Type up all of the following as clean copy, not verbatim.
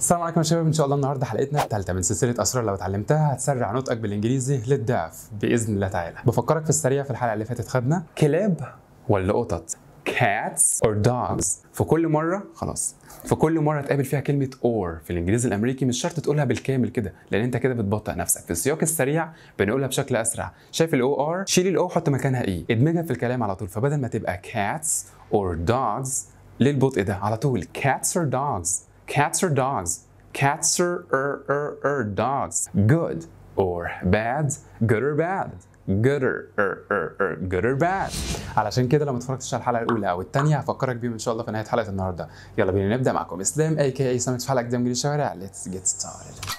السلام عليكم يا شباب، ان شاء الله النهارده حلقتنا الثالثه من سلسله اسرار لو اتعلمتها هتسرع نطقك بالانجليزي للضعف باذن الله تعالى. بفكرك في السريع، في الحلقه اللي فاتت خدنا كلاب ولا قطط، cats or dogs. في كل مره تقابل فيها كلمه or في الانجليزي الامريكي مش شرط تقولها بالكامل كده، لان انت كده بتبطئ نفسك. في السياق السريع بنقولها بشكل اسرع. شايف الاو ار؟ شيل الاو حط مكانها اي، ادمجها في الكلام على طول. فبدل ما تبقى cats or dogs للبطء ده على طول cats or dogs. Cats or dogs. Cats or dogs. Good or bad. Good or bad. Good or bad. علشان كده لو ما اتفرجتش على الحلقه الاولى او الثانيه هفكرك بيهم ان شاء الله في نهايه حلقه النهارده. يلا بينا نبدا معكم اسلام AKA سامت في حلقه جديده من الشوارع. Let's get started.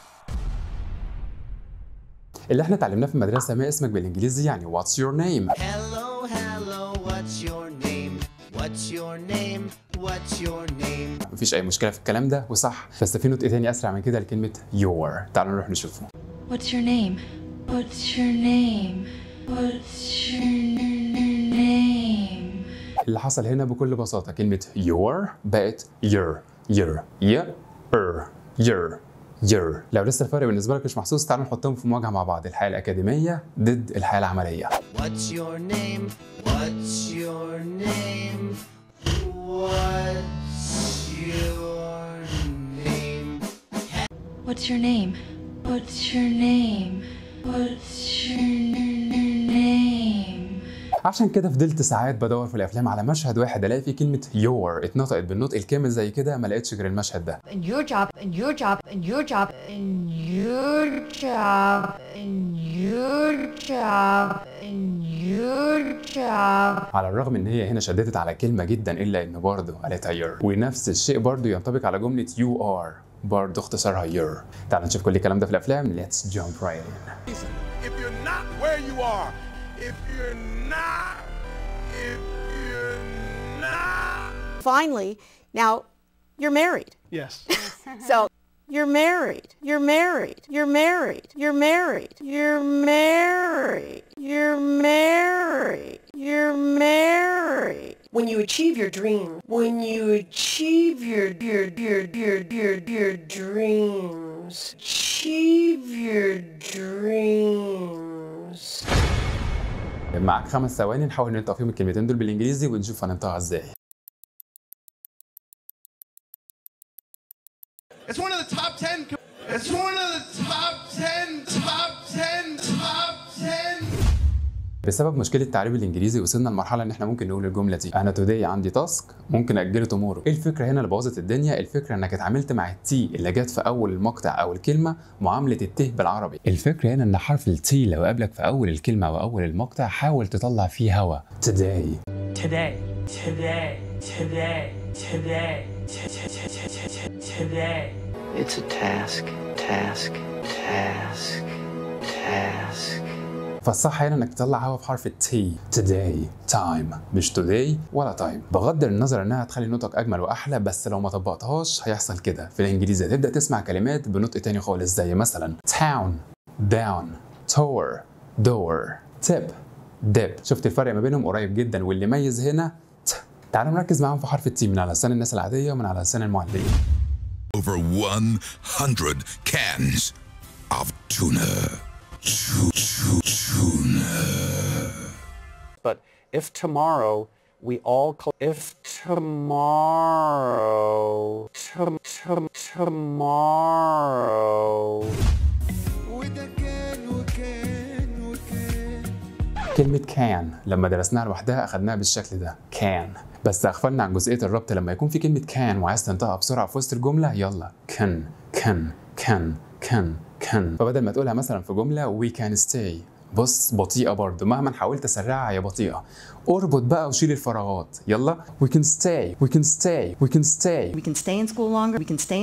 اللي احنا اتعلمناه في المدرسه ما اسمك بالانجليزي يعني what's your name. Hello, what's your name? What's your name? What's your name? مفيش اي مشكله في الكلام ده وصح، بس في نطق تاني اسرع من كده لكلمه your. تعالوا نروح نشوفه. What's your name? What's your name? What's your name? اللي حصل هنا بكل بساطه كلمه your بقت your. لو لسه الفرق بالنسبه لك مش محسوس تعالوا نحطهم في مواجهه مع بعض. الحياه الاكاديميه ضد الحياه العمليه. What's your name? What's your name? What's your name? What's your name? What's your name? What's your name? عشان كده فضلت ساعات بدور في الافلام على مشهد واحد الاقي فيه كلمه your اتنطقت بالنطق الكامل زي كده، ما لقيتش غير المشهد ده. And your job, and your job, and your job, and your job, and your job, and your job. على الرغم ان هي هنا شددت على كلمه جدا الا ان برضه قالتها your، ونفس الشيء برضه ينطبق على جمله you are برضه اختصارها your. تعالوا نشوف كل الكلام ده في الافلام. Let's jump right in. If you're not where you are, if you're not. Finally, now you're married. Yes. So you're married. You're married. You're married. You're married. You're married. You're married. You're married. When you achieve your dream, when you achieve your dreams, achieve your dreams. معك 5 ثواني نحاول ننطق فيهم الكلمتين دول بالانجليزي ونشوف هننطقها ازاي. It's one of the top 10. It's one of the top 10. بسبب مشكله التعريب الانجليزي وصلنا لمرحله ان احنا ممكن نقول الجمله دي انا توداي عندي تاسك ممكن اجله تومورو. ايه الفكره هنا اللي بوظت الدنيا؟ الفكره انك اتعاملت مع التي اللي جت في اول المقطع او الكلمه معامله الته بالعربي. الفكره هنا ان حرف التي لو قابلك في اول الكلمه او اول المقطع حاول تطلع فيه هوا. today. It's a task. فالصح هنا انك تطلع هوا في حرف التي. today time مش today ولا time. بغض النظر انها هتخلي نطقك اجمل واحلى، بس لو ما طبقتهاش هيحصل كده في الانجليزي. هتبدا تسمع كلمات بنطق تاني خالص زي مثلا town down tower door tip dip. شفت الفرق ما بينهم قريب جدا، واللي يميز هنا ت. تعالوا نركز معاهم في حرف التي من على لسان الناس العاديه ومن على لسان المعلمين. Over 100 cans of tuna. But if tomorrow we all if tomorrow كلمة كان لما درسناها لوحدها أخدناها بالشكل ده كان، بس أغفلنا عن جزئية الربط. لما يكون في كلمة كان وعايز تنطقها بسرعة في وسط الجملة يلا كان. فبدل ما تقولها مثلا في جملة we can stay، بص بطيئة برضه مهما حاولت أسرعها هي بطيئة. اربط بقى وشيل الفراغات. يلا we can stay. We can stay in school longer. We can stay.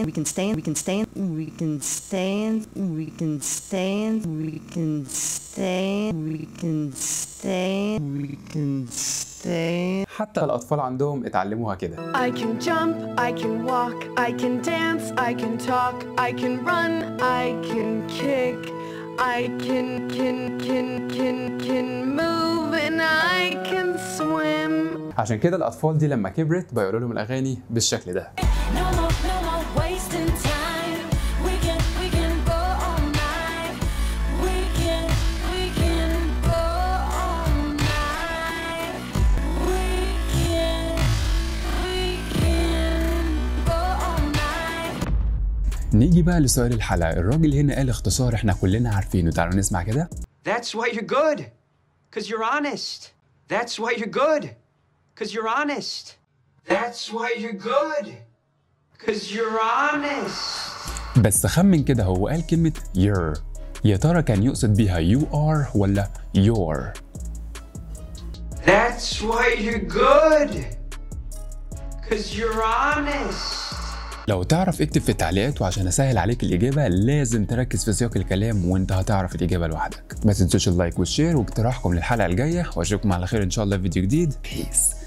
حتى الأطفال عندهم اتعلموها كده. I can jump, I can walk, I can dance, I can talk, I can run, I can kick, I can move and I can swim. عشان كده الأطفال دي لما كبرت بيقولوا لهم الأغاني بالشكل ده. No more wasting time. نيجي بقى لسؤال الحلقة. الراجل هنا قال اختصار احنا كلنا عارفينه، تعالوا نسمع كده. That's why you're good, cause you're honest. That's why you're good, cause you're honest. That's why you're good, cause you're honest. بس خمن كده، هو قال كلمة your، يا ترى كان يقصد بيها you are ولا your؟ That's why you're good, cause you're honest. لو تعرف اكتب في التعليقات، وعشان اسهل عليك الاجابه لازم تركز في سياق الكلام وانت هتعرف الاجابه لوحدك. ما تنسوش اللايك والشير واقتراحكم للحلقه الجايه، واشوفكم على خير ان شاء الله في فيديو جديد. بيس.